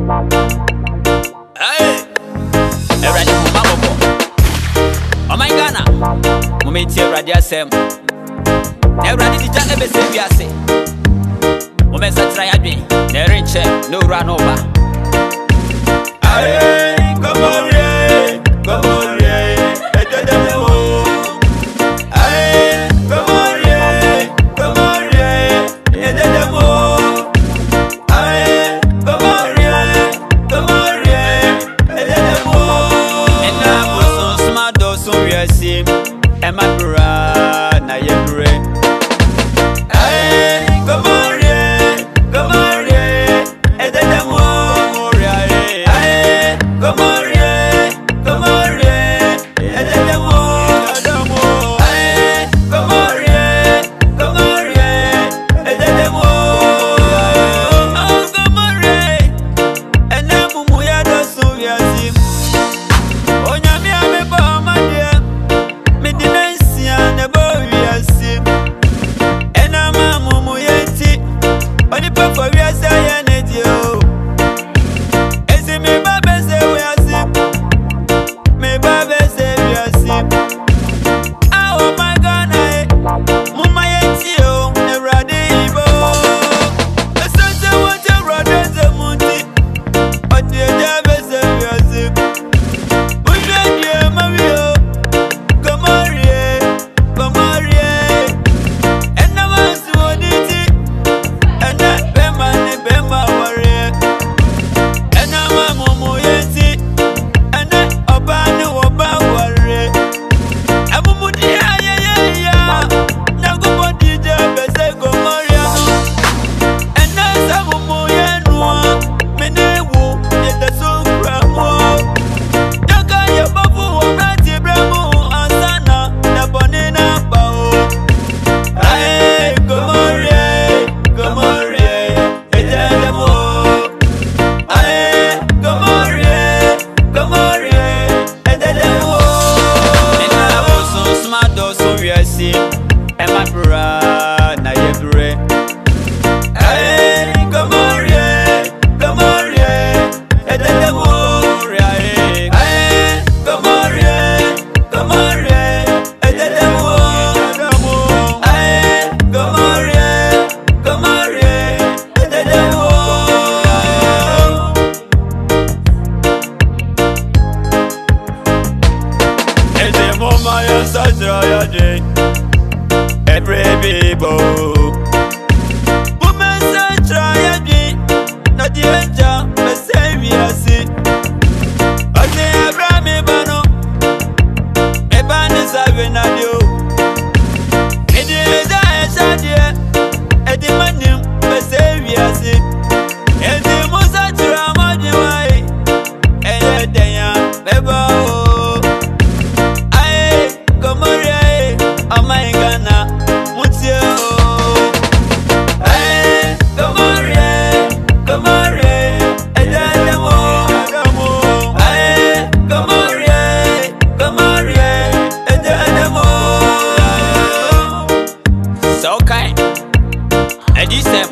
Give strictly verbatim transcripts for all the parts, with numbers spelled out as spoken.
Hey, everybody, mama, oh my Ghana, momenti everybody asem. Everybody did just ever say we are say. Moments I try again, never in check, no run over. Hey, come on, yeah, come on, yeah, hey, come on, yeah, come on, yeah, hey, come on, yeah, come on, yeah, and I was so smart, though, so we are seeing, and my brother, now you're great. Hey, come on, yeah, come on, yeah, and then the more, yeah, come on, yeah, come on, yeah, and then the more, hey, come on, yeah, come on, yeah, and then the more, oh, come on, yeah, and then we are the so we are seeing. Oh, Yami, I'm a bomb, my dear, me didn't see an above we are seeing. And I'm a mumu yeti, on the pop for we are saying it, yo. Is it me, Baba, say we are sick? Me, Baba, say we are sick. Oh my God, I, Muma yeti, yo, never did, bo. The sunset was a brother, the moonty, but the Java say we are sick. We got you, Mario, come on, yeah, come on, yeah. And I was what it is, and that Bema, Bema, warrior. And I'm a mumu yeti, and that Obana, Oba, warrior. I'm a mumu, yeah, yeah, yeah, yeah. Now go on, D J, say go, Mario. And that's a mumu, yeah, no, me newo, get the so gramo. Daga, your babu, Rati, Bramo, and Sana, the Bonina, Bao. Hey, come on, yeah, come on, yeah, and then the more. Hey, come on, yeah, come on, yeah, and then the more. And I was so smart, though, so we are seeing, and my brother, now you're great. Hey, come on, yeah, come on, yeah, and then the more, yeah, hey, come on, yeah, come on, yeah, and then the more, hey, come on, yeah, come on, yeah, and then the more. And the moment you start your day, every people. Woman say try again, not the angel, but say we are sick. I say Abraham Ebano, Eban is having a deal. It is a shadia, and the money, but say we are sick. And the Musa Trama, the way, and the Daya, Bebo. Aye, come on, yeah, oh my Ghana, Mutio. Hey, come on, yeah, come on, yeah, and then the more. Hey, come on, yeah, come on, yeah, and then the more. So kind, and this time,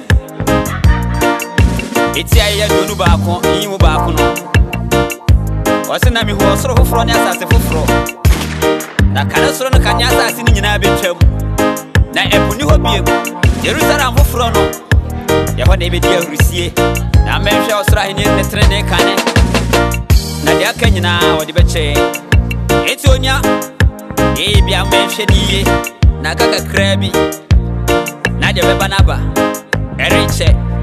it's a year to do back on, you back on. What's the name who was so from your assassin for fraud? Na kanasoro no kanya asase ni nyina betwam na epuni ho biem Jerusalem foforo no ye ho na ebedi ahurusie na menhwe osoro ahene ne trene kane na de aka nyina wode beche eti onya e bia menhwe niye na kaka krabi na de beba na ba ereche